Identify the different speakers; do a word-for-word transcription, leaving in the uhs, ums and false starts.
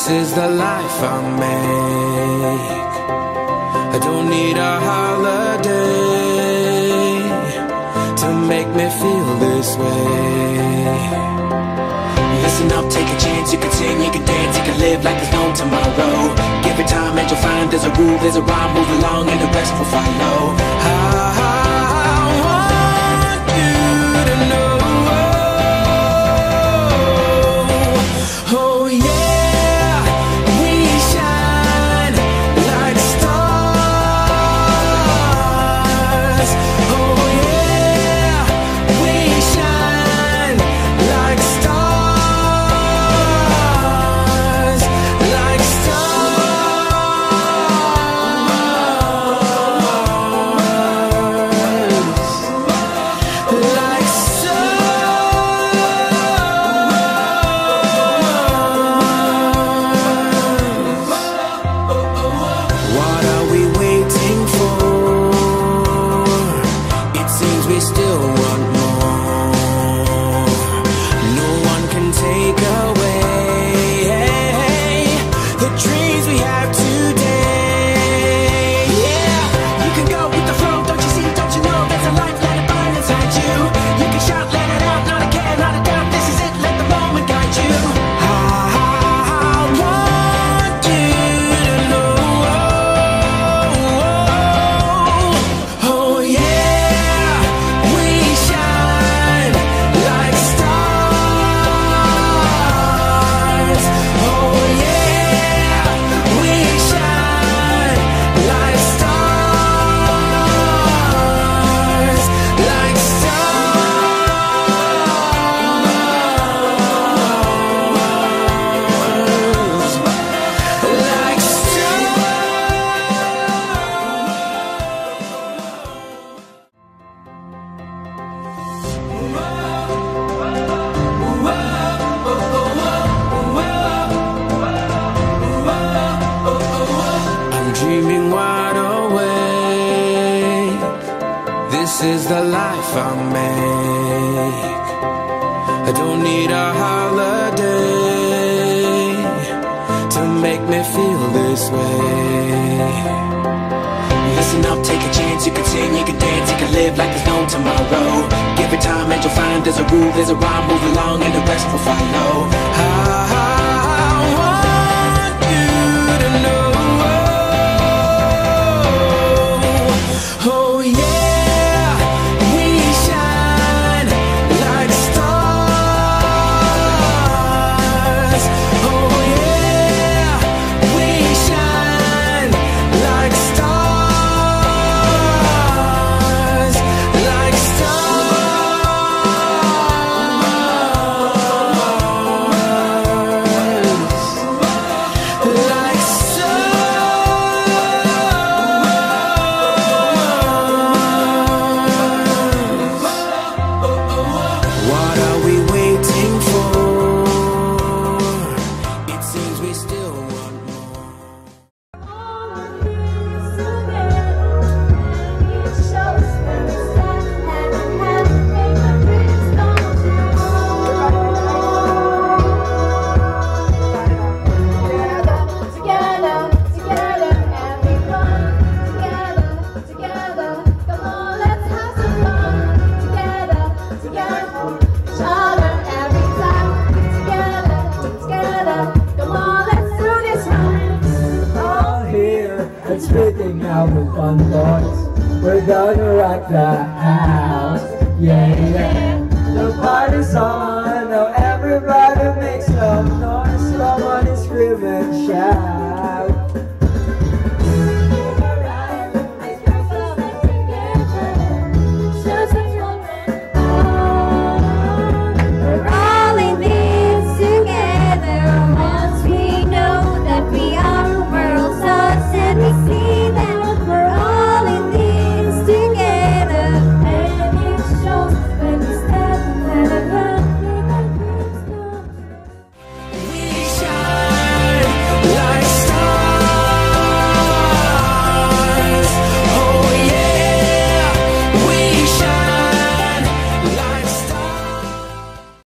Speaker 1: This is the life I make. I don't need a holiday to make me feel this way. Listen up, take a chance. You can sing, you can dance, you can live like there's no tomorrow. Give it time and you'll find there's a rule, there's a rhyme. Move along and the rest will follow. I, I want you to know. Oh yeah, we shine like stars. Oh yeah, we shine like stars, like stars, like What are we waiting for? It seems we still want more. No one can take away the dreams we have today. Yeah, you can go with the flow, don't you see, don't you know there's a life, let it burn inside you. You can shout, let it out, not a care, not a doubt, this is it, let the moment guide you. I, I want you to know. Oh yeah, we shine like stars. Oh yeah, we shine like stars, like I'm dreaming wide awake. This is the life I make. I don't need a holiday to make me feel this way. Listen up, take a chance. You can sing, you can dance, you can live like there's no tomorrow. Give it time and you'll find there's a rule, there's a rhyme. Move along and the rest will follow. I, I want you to know. Oh yeah, we shine like stars. Oh yeah, we shine like stars, like stars, like What are we waiting for? It seems we still want more.
Speaker 2: Spitting out the fun thoughts. We're gonna rock the house. Yeah, yeah. The party's on. Now everybody